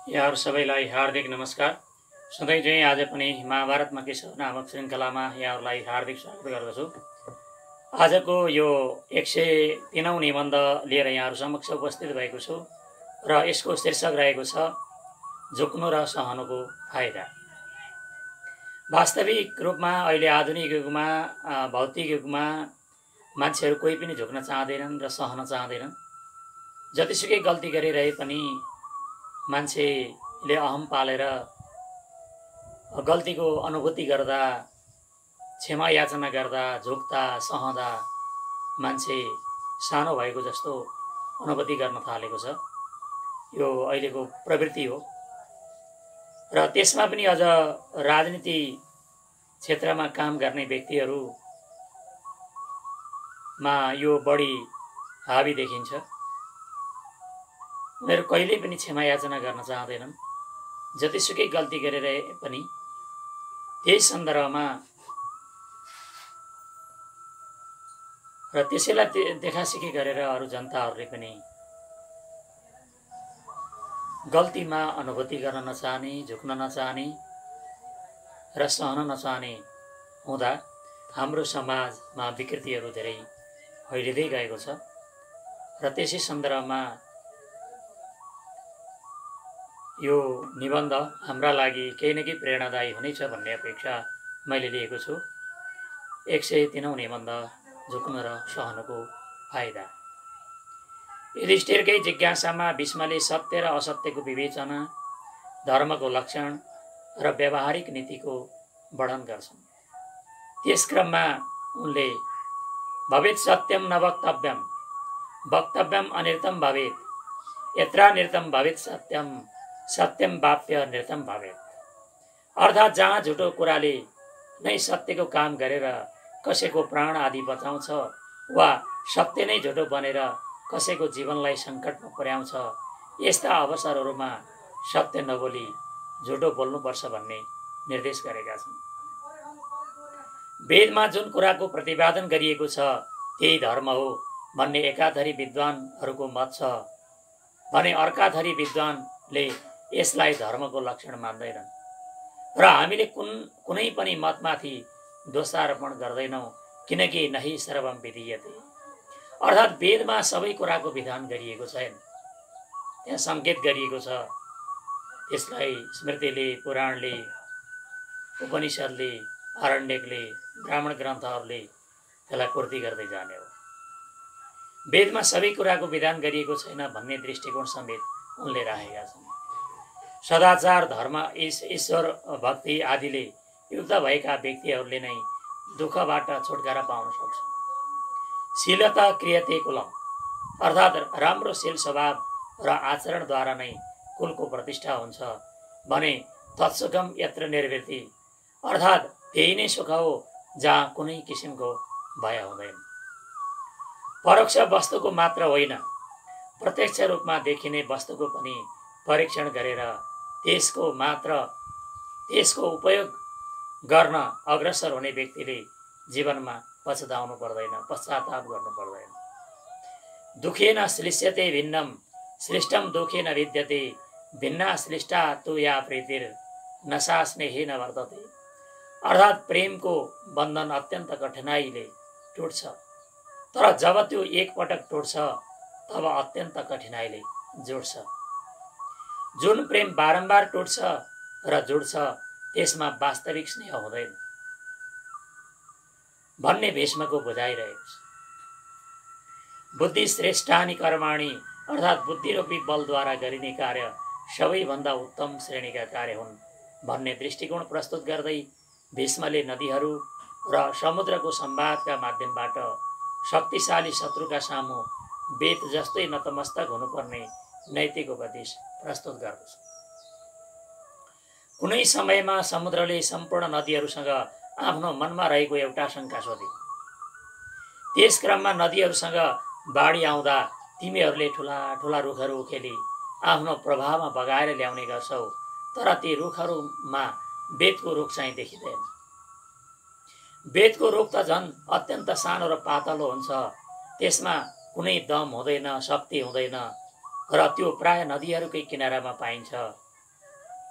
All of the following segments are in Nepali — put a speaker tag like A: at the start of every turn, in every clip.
A: यहाँहरू सबैलाई हार्दिक नमस्कार। सधैँ चाहिँ आज पनि महाभारतमा के छ नामक श्रृङ्खलामा यहाँहरूलाई हार्दिक स्वागत गर्दछु। आजको यो 103औं निबन्ध लिएर यहाँहरू समक्ष उपस्थित भएको छु र यसको शीर्षक रहेको छ झुक्नु र सहनुको फाइदा। वास्तविक रूपमा अहिले आधुनिक युगमा भौतिक युगमा मान्छेहरू कोही पनि झुक्न चाहँदैनन् र सहन चाहँदैनन्। जतिसुकै गल्ती गरिरहे पनि मान्छेले अहम पालेर गल्तीको अनुभूति गर्दा, क्षमा याचना गर्दा, झुक्दा, सहँदा मान्छे सानो भएको जस्तो अनुभूति गर्न थालेको छ। यो अहिलेको प्रवृत्ति हो र त्यसमा पनि अझ राजनीति क्षेत्रमा काम गर्ने व्यक्तिहरूमा यो बढी हावी देखिन्छ। उनीहरू कहिल्यै पनि क्षमा याचना गर्न चाहँदैनन्। जतिसुकै गल्ती गरिरहे पनि त्यही सन्दर्भमा र त्यसैलाई देखासिखी गरेर अरू जनताहरूले पनि गल्तीमा अनुभूति गर्न नचाहने, झुक्न नचाहने र सहन नचाहने हुँदा हाम्रो समाजमा विकृतिहरू धेरै फैलिँदै गएको छ र त्यसै सन्दर्भमा यो निबन्ध हाम्रा लागि केही न केही प्रेरणादायी हुनेछ भन्ने अपेक्षा मैले लिएको छु। 103औं निबन्ध झुक्नु र सहनुको फाइदा। युधिष्ठिरकै जिज्ञासामा भीष्मले सत्य र असत्यको विवेचना, धर्मको लक्षण र व्यावहारिक नीतिको वर्णन गर्छन्। त्यस क्रममा उनले भवेत् सत्यम न वक्तव्यम, वक्तव्यम अनिर्तम भवेत्, यत्रानिर्तम भवेत् सत्यम, सत्यम वाप्य निर्तम भवेत्। अर्थात् जहाँ झुटो कुराले नै सत्यको काम गरेर कसैको प्राण आदि बचाउँछ वा सत्य नै झुटो बनेर कसैको जीवनलाई सङ्कटमा पुर्याउँछ, यस्ता अवसरहरूमा सत्य नबोली झुटो बोल्नुपर्छ भन्ने निर्देश गरेका छन्। वेदमा जुन कुराको प्रतिपादन गरिएको छ त्यही धर्म हो भन्ने एकाधरी विद्वानहरूको मत छ भने अर्काधरी विद्वानले यसलाई धर्मको लक्षण मान्दैनन् र हामीले कुनै पनि मतमाथि दोषारोपण गर्दैनौँ, किनकि नहि सर्वम विधीयते। अर्थात् वेदमा सबै कुराको विधान गरिएको छैन, त्यहाँ सङ्केत गरिएको छ। त्यसलाई स्मृतिले, पुराणले, उपनिषदले, आरण्यकले, ब्राह्मण ग्रन्थहरूले त्यसलाई पूर्ति गर्दै जाने हो। वेदमा सबै कुराको विधान गरिएको छैन भन्ने दृष्टिकोण समेत उनले राखेका छन्। सदाचार, धर्म, ईश्वर भक्ति आदिले युक्त भएका व्यक्तिहरूले नै दुःखबाट छुटकारा पाउन सक्छन्। शीलता क्रियते कुलम, अर्थात् राम्रो शील स्वभाव र आचरणद्वारा नै कुलको प्रतिष्ठा हुन्छ भने तत्सुखम यत्र निर्वृत्ति, अर्थात् त्यही नै सुख हो जहाँ कुनै किसिमको भय हुँदैन। परोक्ष वस्तुको मात्र होइन, प्रत्यक्ष रूपमा देखिने वस्तुको पनि परीक्षण गरेर त्यसको उपयोग गर्न अग्रसर हुने व्यक्तिले जीवनमा पछुताउनु पर्दैन, पश्चाताप गर्नु पर्दैन। दुखेन श्लिष्यते भिन्नम, श्लिष्टम दुखेन विद्यते, भिन्ना श्लिष्टा तु या प्रीतिर नशा स्नेहेन वर्तते। अर्थात् प्रेमको बन्धन अत्यन्त कठिनाइले टुट्छ, तर जब त्यो एकपटक टुट्छ तब अत्यन्त कठिनाइले जोड्छ। जुन प्रेम बारम्बार टुट्छ र जोड्छ त्यसमा वास्तविक स्नेह हुँदैन भन्ने भीष्मको बुझाइरहेको छ। बुद्धि श्रेष्ठानि कर्माणि, अर्थात् बुद्धिरूपी बलद्वारा गरिने कार्य सबैभन्दा उत्तम श्रेणीका कार्य हुन् भन्ने दृष्टिकोण प्रस्तुत गर्दै भीष्मले नदीहरू र समुद्रको संवादका माध्यमबाट शक्तिशाली शत्रुका सामु वेद जस्तै नतमस्तक हुनुपर्ने नैतिक उपदेश प्रस्तुत गर्दछ। कुनै समयमा समुद्रले सम्पूर्ण नदीहरूसँग आफ्नो मनमा रहेको एउटा शङ्का सोधे। त्यस क्रममा नदीहरूसँग बाढी आउँदा तिमीहरूले ठुला ठुला रुखहरू उखेली आफ्नो प्रभावमा बगाएर ल्याउने गर्छौ, तर ती रुखहरूमा बेतको रुख चाहिँ देखिँदैन। बेतको रुख त झन् अत्यन्त सानो र पातलो हुन्छ, त्यसमा कुनै दम हुँदैन, शक्ति हुँदैन र त्यो प्राय नदीहरूकै किनारामा पाइन्छ।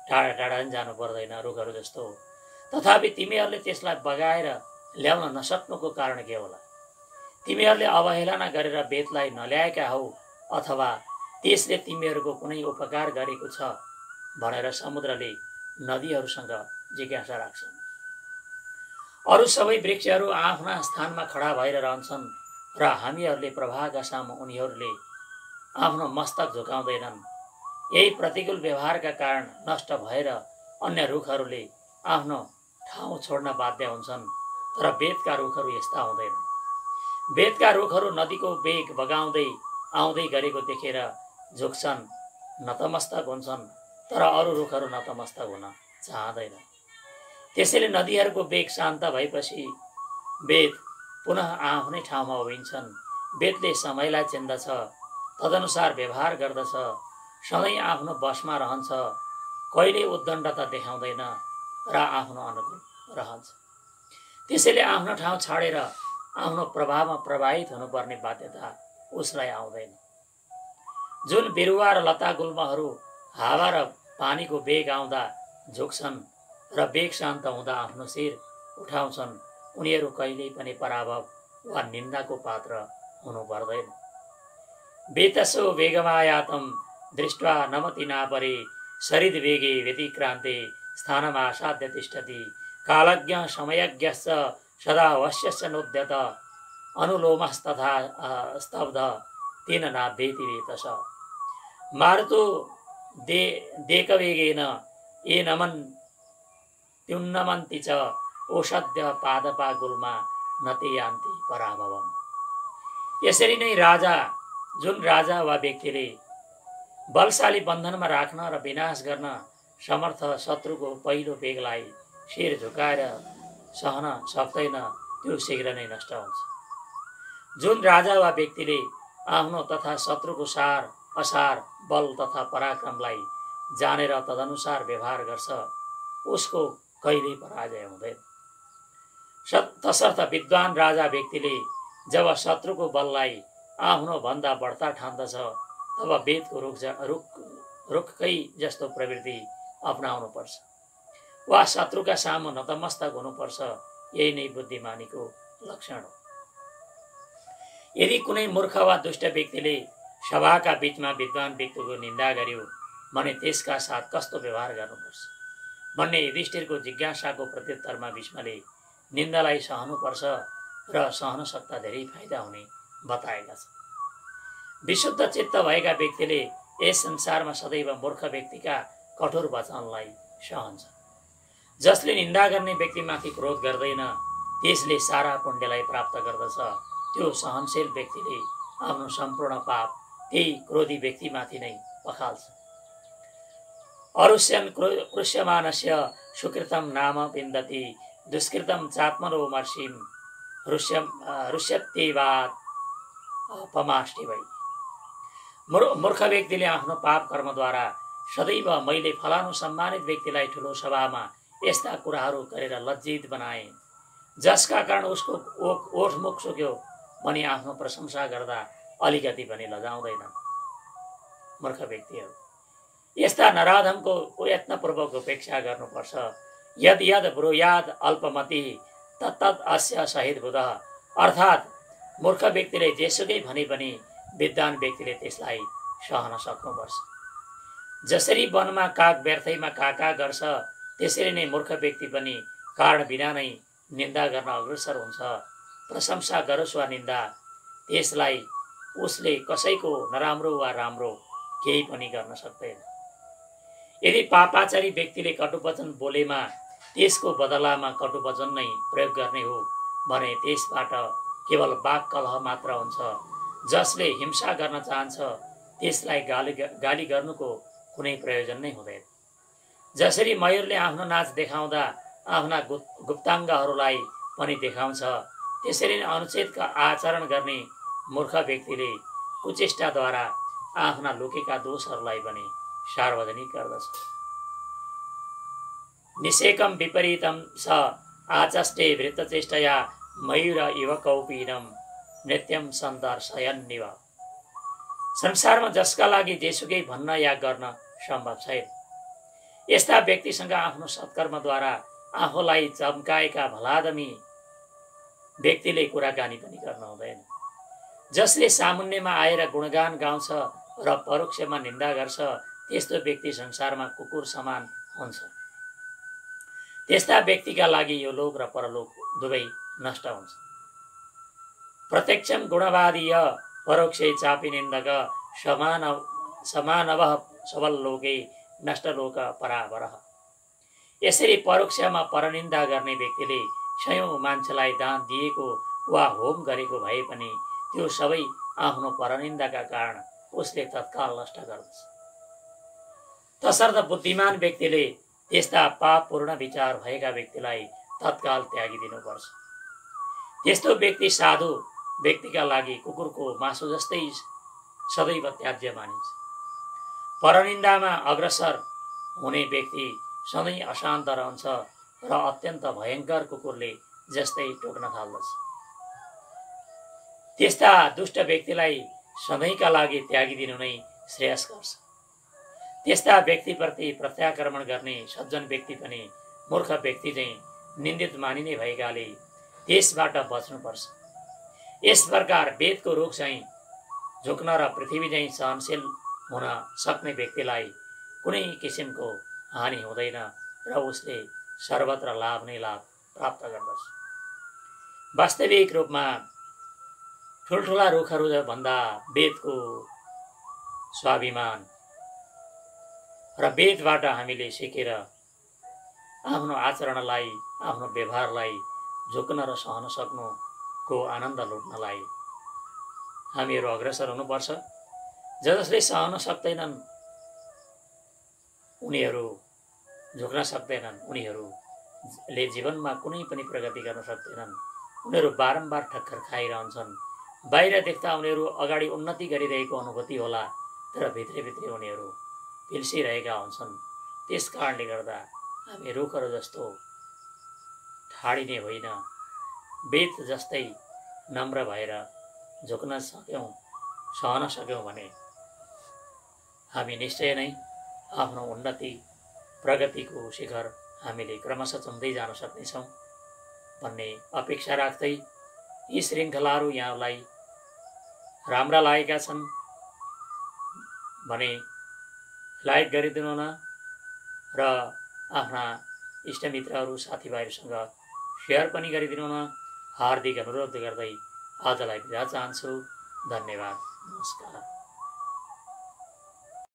A: टाढा टाढा पनि जानु पर्दैन रुखहरू जस्तो। तथापि तिमीहरूले त्यसलाई बगाएर ल्याउन नसक्नुको कारण के होला? तिमीहरूले अवहेलना गरेर बेतलाई नल्याएका हौ, अथवा त्यसले तिमीहरूको कुनै उपकार गरेको छ भनेर समुद्रले नदीहरूसँग जिज्ञासा राख्छन्। अरू सबै वृक्षहरू आफ्ना स्थानमा खडा भएर रहन्छन् र हामीहरूले प्रवाहका सामु उनीहरूले आफ्नो मस्तक झुकाउँदैनन्। यही प्रतिकूल व्यवहारका कारण नष्ट भएर अन्य रुखहरूले आफ्नो ठाउँ छोड्न बाध्य हुन्छन्, तर बेतका रुखहरू यस्ता हुँदैनन्। बेतका रुखहरू नदीको वेग बगाउँदै आउँदै गरेको देखेर झुक्छन्, नतमस्तक हुन्छन्, तर अरू रुखहरू नतमस्तक हुन चाहँदैन। त्यसैले नदीहरूको वेग शान्त भएपछि बेत पुनः आफ्नै ठाउँमा उभिन्छन्। बेतले समयलाई चिन्दछ, तदनुसार व्यवहार गर्दछ, सधैँ आफ्नो बसमा रहन्छ, कहिले उद्दण्डता देखाउँदैन र आफ्नो अनुकूल रहन्छ। त्यसैले आफ्नो ठाउँ छाडेर आफ्नो प्रभावमा प्रभावित हुनुपर्ने बाध्यता उसलाई आउँदैन। जुन बिरुवा र लता गुल्महरू हावा र पानीको वेग आउँदा झुक्छन् र वेग शान्त हुँदा आफ्नो शिर उठाउँछन्, उनीहरू कहिल्यै पनि पराभव वा निन्दाको पात्र हुनु पर्दैन। बेतसो वेगमायातं दृष्ट्वा नमति नापरे सरिद वेगे व्यतिक्रान्ते स्थानमासाद्य तिष्ठति कालज्ञ समयज्ञश्च सदा वश्यस्य नोद्यत अनुलोमस्तथा स्तब्ध तेन नाभ्येति वेतस मारुतो देकवेगेन ये नमन् त्युन्नमन्ति च ओषध्य पादपा गुल्मा नते यान्ति पराभवम्। यसरी नै जुन राजा वा व्यक्तिले बलशाली बन्धनमा राख्न र विनाश गर्न समर्थ शत्रुको पहिलो वेगलाई शिर झुकाएर सहन सक्दैन, त्यो शीघ्र नै नष्ट हुन्छ। जुन राजा वा व्यक्तिले आफ्नो तथा शत्रुको सार असार बल तथा पराक्रमलाई जानेर तदनुसार व्यवहार गर्छ, उसको कहिल्यै पराजय हुँदैन। तसर्थ विद्वान राजा व्यक्तिले जब शत्रुको बललाई आफ्नो भन्दा बढ्ता ठान्दछ, तब बेतको रुखकै जस्तो प्रवृत्ति अपनाउनुपर्छ वा शत्रुका सामु नतमस्तक हुनुपर्छ। यही नै बुद्धिमानीको लक्षण हो। यदि कुनै मूर्ख वा दुष्ट व्यक्तिले सभाका बीचमा विद्वान व्यक्तिको निन्दा गर्यो भने त्यसका साथ कस्तो व्यवहार गर्नुपर्छ भन्ने युधिष्ठिरको जिज्ञासाको प्रत्युत्तरमा भीष्मले निन्दालाई सहनुपर्छ र सहन सक्दा धेरै फाइदा हुने बताएका छन्। विशुद्ध चित्त भएका व्यक्तिले यस संसारमा सदैव मूर्ख व्यक्तिका कठोर वचनलाई सहन्छ। जसले निन्दा गर्ने व्यक्तिमाथि क्रोध गर्दैन, त्यसले सारा पुण्यलाई प्राप्त गर्दछ। त्यो सहनशील व्यक्तिले आफ्नो सम्पूर्ण पाप त्यही क्रोधी व्यक्तिमाथि नै पखाल्छ। अरुष्यन् कृष्यमानस्य सुकृतं नाम विन्दति दुष्कृतं चात्मनो मर्षिं रुष्यत्येवात् पमाष्टि वै। मूर्ख व्यक्तिले आफ्नो पाप कर्मद्वारा सदैव मैले फलानु सम्मानित व्यक्तिलाई ठुलो सभामा यस्ता कुराहरू गरेर लज्जित बनाए, जसका कारण उसको ओठ मुख सुक्यो भनी आफ्नो प्रशंसा गर्दा अलिकति पनि लजाउँदैन। मूर्ख व्यक्तिहरू यस्ता नराधमको यत्नपूर्वक उपेक्षा गर्नुपर्छ। यद यद ब्रूयाद अल्पमति तत्तत् अस्य सहित बुधः। अर्थात् मूर्ख व्यक्तिले जेसुकै भने पनि विद्वान व्यक्तिले त्यसलाई सहन सक्नुपर्छ। जसरी वनमा काग व्यर्थैमा काका गर्छ, त्यसरी नै मूर्ख व्यक्ति पनि कारण बिना नै निन्दा गर्न अग्रसर हुन्छ। प्रशंसा गरोस् वा निन्दा, त्यसलाई उसले कसैको नराम्रो वा राम्रो केही पनि गर्न सक्दैन। यदि पापाचारी व्यक्तिले कटुवचन बोलेमा त्यसको बदलामा कटुवचन नै प्रयोग गर्ने हो भने त्यसबाट केवल वाक कलह मात्र हुन्छ। जसले हिंसा गर्न चाहन्छ त्यसलाई गाली गर्नुको कुनै प्रयोजन नै हुँदैन। जसरी मयूरले आफ्नो नाच देखाउँदा आफ्ना गुप्ताङ्गहरूलाई पनि देखाउँछ, त्यसरी नै अनुचित आचरण गर्ने मूर्ख व्यक्तिले कुचेष्टाद्वारा आफ्ना लुकेका दोषहरूलाई पनि सार्वजनिक गर्दछ। निषेकम विपरीतम स आचष्टे वृत्तचेष्टया मयूर इव कौपीनम नृत्यम सन्दर्शयन्निव। संसारमा जसका लागि जेसुकै भन्न या गर्न सम्भव छैन, यस्ता व्यक्तिसँग आफ्नो सत्कर्मद्वारा आफूलाई चम्काएका भलादमी व्यक्तिले कुराकानी पनि गर्न हुँदैन। जसले सामुन्नेमा आएर गुणगान गाउँछ र परोक्षमा निन्दा गर्छ त्यस्तो व्यक्ति संसारमा कुकुर समान हुन्छ। त्यस्ता व्यक्तिका लागि यो लोक र परलोक दुवै नष्ट हुन्छ। प्रत्यक्षम गुणवादीय परोक्षे चापी निन्दक समानव सबल लोके नष्ट लोक परावरः। यसरी परोक्षमा परनिन्दा गर्ने व्यक्तिले सयौं मान्छेलाई दान दिएको वा होम गरेको भए पनि त्यो सबै आफ्नो परनिन्दाका कारण उसले तत्काल नष्ट गर्दछ। तसर्थ बुद्धिमान व्यक्तिले त्यस्ता पापपूर्ण विचार भएका व्यक्तिलाई तत्काल त्यागिदिनुपर्छ। त्यस्तो व्यक्ति साधु व्यक्तिका लागि कुकुरको मासु जस्तै सदैव त्याज्य मानिन्छ। परनिन्दामा अग्रसर हुने व्यक्ति सधैँ अशान्त रहन्छ र अत्यन्त भयङ्कर कुकुरले जस्तै टोक्न थाल्दछ। त्यस्ता दुष्ट व्यक्तिलाई सधैँका लागि त्यागिदिनु नै श्रेयस्कर छ। त्यस्ता व्यक्तिप्रति प्रत्याक्रमण गर्ने सज्जन व्यक्ति पनि मूर्ख व्यक्ति चाहिँ निन्दित मानिने भएकाले त्यसबाट बच्नुपर्छ। यस प्रकार वेदको रुख चाहिँ झुक्न र पृथ्वी चाहिँ सहनशील हुन सक्ने व्यक्तिलाई कुनै किसिमको हानि हुँदैन र उसले सर्वत्र लाभ नै लाभ प्राप्त गर्दछ। वास्तविक रूपमा ठुल्ठुला रुखहरू भन्दा वेदको स्वाभिमान र वेदबाट हामीले सिकेर आफ्नो आचरणलाई आफ्नो व्यवहारलाई झुक्न र सहन सक्नुको आनन्द लुट्नलाई हामीहरू अग्रसर हुनुपर्छ। जसले सहन सक्दैनन् उनीहरू झुक्न सक्दैनन्, उनीहरूले जीवनमा कुनै पनि प्रगति गर्न सक्दैनन्। उनीहरू बारम्बार ठक्कर खाइरहन्छन्। बाहिर देख्दा उनीहरू अगाडि उन्नति गरिरहेको अनुभूति होला, तर भित्रभित्रै उनीहरू पिल्सिरहेका हुन्छन्। त्यस कारणले गर्दा हामी रुखहरू जस्तो ठाडिने होइन, वेद जस्तै नम्र भएर झुक्न सक्यौँ, सहन सक्यौँ भने हामी निश्चय नै आफ्नो उन्नति प्रगतिको शिखर हामीले क्रमशः चुम्दै जान सक्नेछौँ भन्ने अपेक्षा राख्दै यी श्रृङ्खलाहरू यहाँलाई राम्रा लागेका छन् भने लाइक गरिदिनु न र आफ्ना इष्टमित्रहरू साथीभाइहरूसँग सेयर पनि गरिदिनु न। हार्दिक अनुरोध गर्दै आजलाई बिदा चाहन्छु। धन्यवाद। नमस्कार।